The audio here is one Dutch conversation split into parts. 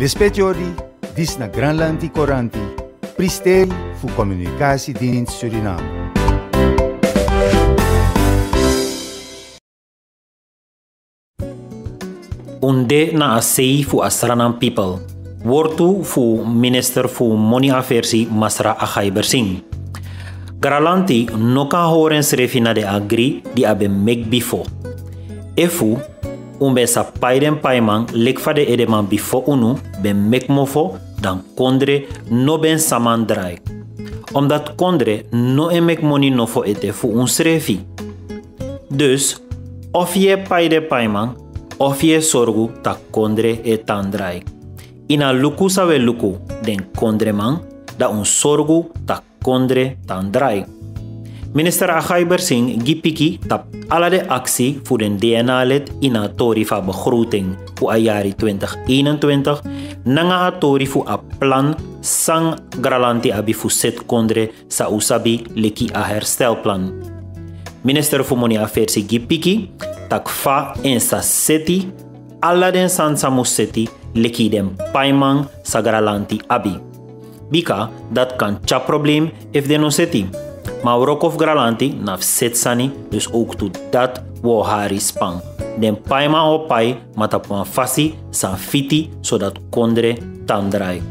Lispet Jordi, dis na Granlandi Coranti, pristeri fu Communicatiedienst Suriname. Unde na asei fu Asranam people. Wortu fu minister fu Moni Afersi Masra Achaibersing. Gralanti no kan horen srefina de agri di abe mek bifo. Efu umbe sa paiden paiman lekfa de edeman bifo unu ben mek mofo dan kondre no ben saman drai. Omdat kondre no emek moni no fo ete fu un srefi. Dus of je paide paiman of je sorgu ta kondre e tandrai. Ina luku sawe luku den kondre man da un sorgu ta kondre tandrai. Minister Achaibersing gipiki tap ala de actie voor den DNA-lid ina tori fa begroting voor ayari 2021 nanga a tori voor a plan sang Gralanti abi fu set kondre sa usabi leki a herstelplan. Minister voor Moni Afersi gipiki tak fa en sa seti ala den san samu seti leki den paiman sa Gralanti abi. Bika dat kan cha probleem if de no seti. Maar Rokov Gralanti naf setsani dus ook toe dat wo hari spang. Den paima o pai matapuan fasi san fiti zodat kondre tandrai.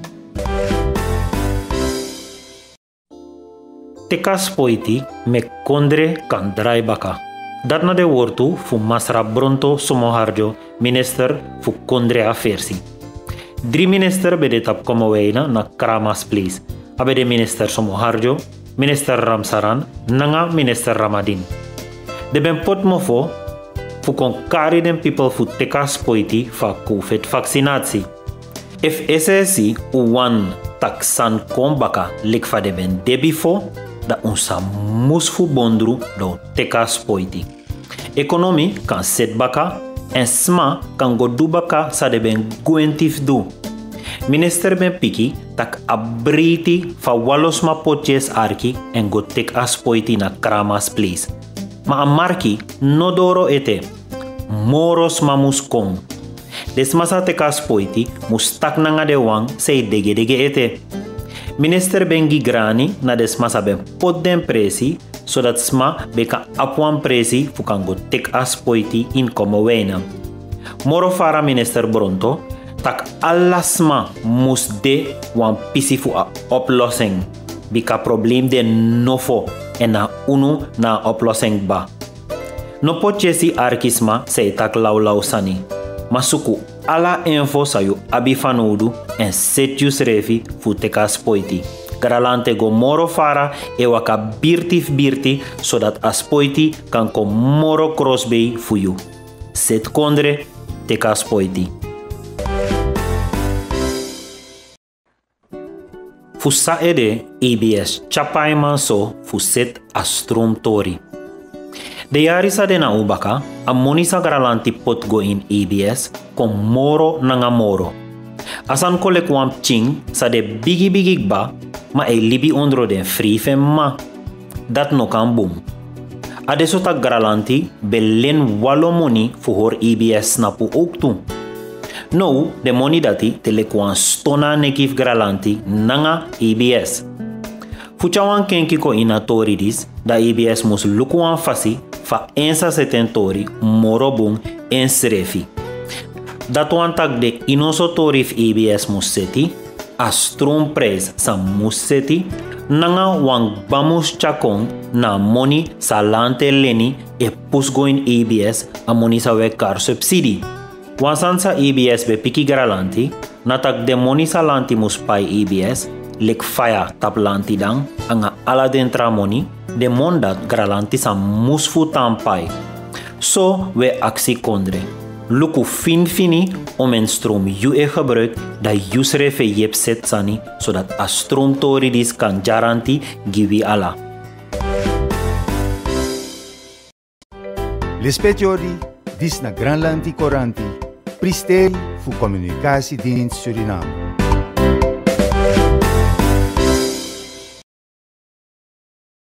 Tekas poiti me kondre kan drai baka. Dat na de wortu fu Masra Bronto Somoharjo minister fu kondre afersi. 3 minister bede tap komoweina na Kramas Place. Abede minister Somoharjo, minister Ramsaran, nanga minister Ramadin. De ben pot mofo fu kon kari den people fu tekas poiti fa COVID vaccinatie. If SSC uwan taksan kombaka likfa de ben debifo, da unsa musfu bondru do tekas poiti. Economy kan setbaka en sma kan go dubaka sa de ben guentif du. Minister ben piki tak abriti fa walosma potjes arki en go tek aspoiti na Kramas Place. Ma amarki no doro ete. Moros mamus kong. Desmasa tek aspoiti mustak nanga de wang sei dege ete. Minister ben gigrani na desmasa ben pot den presi zodat sma beka apuan presi fu kan go tek aspoiti in komowena. Moro fara minister Bronto tak alasma mus de wan pisi fu a oplossing. Bika probleem de nofo en na unu na oplossing ba. No potjesi arkisma sei tak lau sani. Masuku ala info sayu abifanodu en setjus refi fu tekas poiti. Gralante go moro fara e waka birti zodat aspoiti kan ko moro crossbay fu you. Set kondre tekas poiti. Fu saede ABS chapaiman so fu set astrum tori. De yarisa de na ubaka, a monisa Gralanti pot go in ABS kon moro nanga moro. Asan kolek wam ching sa de bigi ba, ma e libi ondro den frifen ma. Dat no kan boom. Adesso tak Gralanti belen walo money fu hor ABS snapu ook tu. No, de money dati telekwan stona nekif Gralanti nanga ABS. Fuchawan kenki ko inatoridis da ABS mus lukuan fasi fa ensa setentori morobung en srefi. Datuan tak de inosotorif ABS mus seti, astrum pres sa mus seti, nanga wang bamus chakong na money sa lante leni e pusgoin ABS a money sa wekar subsidi. Wansan sa ABS be piki Gralanti, natak de money sa lanti mus pai ABS, lek faya tap lanti dang, anga ala dentra money, de mondat Gralanti sa musfu tampai. So we actie kondre. Luku fini om en stroom UE gebruik da usrefe yep set sani, zodat a stroom toridis kan garanti giwi ala. Lispet Jordi, dis na Granlandi Coranti, pristeri fu Communicatiedienst Suriname.